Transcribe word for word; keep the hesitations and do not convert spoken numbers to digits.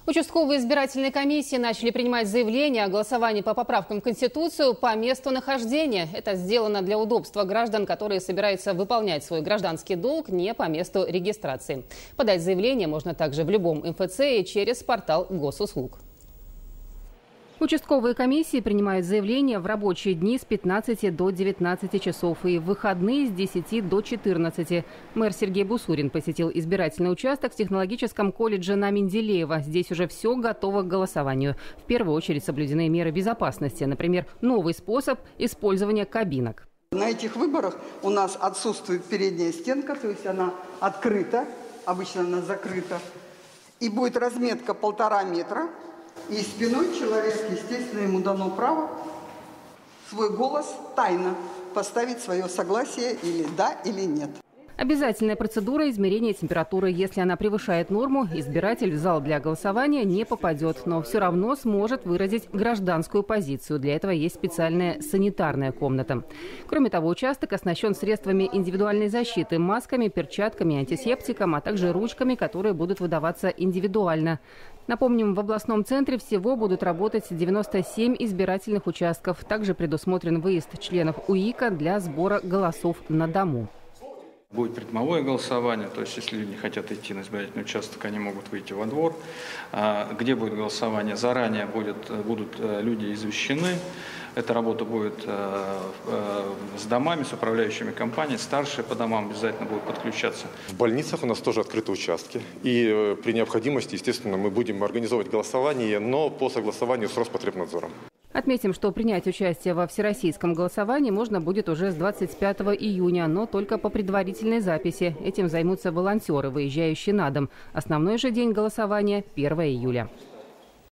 Участковые избирательные комиссии начали принимать заявления о голосовании по поправкам в Конституцию по месту нахождения. Это сделано для удобства граждан, которые собираются выполнять свой гражданский долг не по месту регистрации. Подать заявление можно также в любом эм эф цэ и через портал госуслуг. Участковые комиссии принимают заявления в рабочие дни с пятнадцати до девятнадцати часов и в выходные с десяти до четырнадцати. Мэр Сергей Бусурин посетил избирательный участок в технологическом колледже на Менделеева. Здесь уже все готово к голосованию. В первую очередь соблюдены меры безопасности. Например, новый способ использования кабинок. На этих выборах у нас отсутствует передняя стенка, то есть она открыта, обычно она закрыта. И будет разметка полтора метра. И спиной человек, естественно, ему дано право свой голос тайно поставить свое согласие или да, или нет. Обязательная процедура измерения температуры. Если она превышает норму, избиратель в зал для голосования не попадет, но все равно сможет выразить гражданскую позицию. Для этого есть специальная санитарная комната. Кроме того, участок оснащен средствами индивидуальной защиты, масками, перчатками, антисептиком, а также ручками, которые будут выдаваться индивидуально. Напомним, в областном центре всего будут работать девяносто семь избирательных участков. Также предусмотрен выезд членов УИКа для сбора голосов на дому. Будет предмовое голосование, то есть если люди не хотят идти на избирательный участок, они могут выйти во двор. Где будет голосование, заранее будет, будут люди извещены. Эта работа будет с домами, с управляющими компаниями, старшие по домам обязательно будут подключаться. В больницах у нас тоже открыты участки. И при необходимости, естественно, мы будем организовывать голосование, но по согласованию с Роспотребнадзором. Отметим, что принять участие во всероссийском голосовании можно будет уже с двадцать пятого июня, но только по предварительной записи. Этим займутся волонтеры, выезжающие на дом. Основной же день голосования – первого июля.